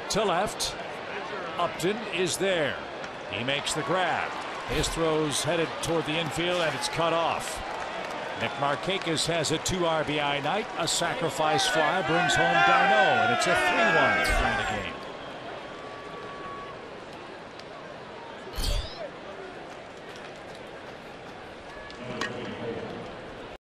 to left. Upton is there. He makes the grab. His throw's headed toward the infield, and it's cut off. Nick Markakis has a 2 RBI night. A sacrifice fly brings home Darno, and it's a 3-1 to win the game.